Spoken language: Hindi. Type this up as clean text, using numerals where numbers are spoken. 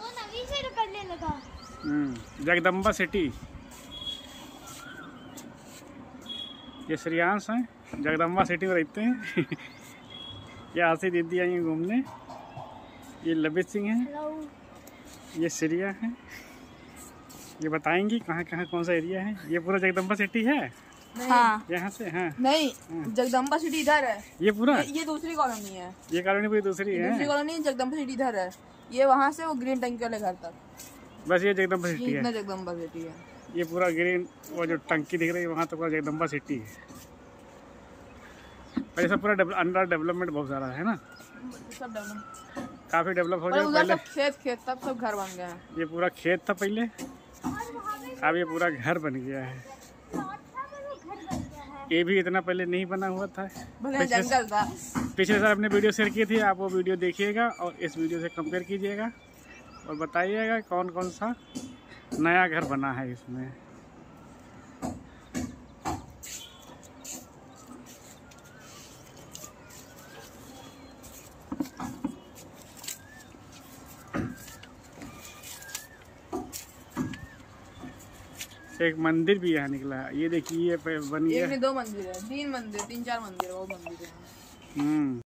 फोन अभी से करने लगा। जगदम्बा सिटी। ये श्रेयांश है, जगदम्बा सिटी में रहते हैं। ये आशी दीदी आई हैं घूमने। ये लबित सिंह है, ये श्रिया है। ये बताएंगी कहाँ कहाँ कौन सा एरिया है। ये पूरा जगदम्बा सिटी है। हाँ। यहाँ से हाँ नहीं जगदम्बा सिटी इधर है। ये पूरा ये दूसरी कॉलोनी है। ये कॉलोनी पूरी दूसरी है। दूसरी कॉलोनी जगदम्बा सिटी इधर है। ये वहाँ से वो ग्रीन टंकी वाले घर तक बस ये जगदम्बा सिटी है। इतना जगदम्बा सिटी है। ये पूरा ग्रीन वो जो टंकी दिख रही है वहाँ तो पूरा जगदम्बा सिटी है। पर ये सब पूरा अंडर डेवलपमेंट बहुत सारा है ना। सब डेवलप काफी डेवलप हो गया उधर पहले। सब खेत तब सब घर बन गए हैं। ये पूरा खेत था पहले, अब ये पूरा घर बन गया है। ये भी इतना पहले नहीं बना हुआ था, जंगल था। पिछले साल अपने वीडियो शेयर किए थे, आप वो वीडियो देखिएगा और इस वीडियो से कंपेयर कीजिएगा और बताइएगा कौन कौन सा नया घर बना है इसमें। एक मंदिर भी यहाँ निकला है। ये देखिए ये बन गया। एक नहीं 2 मंदिर है, 3 मंदिर 3-4 मंदिर है, वो मंदिर है।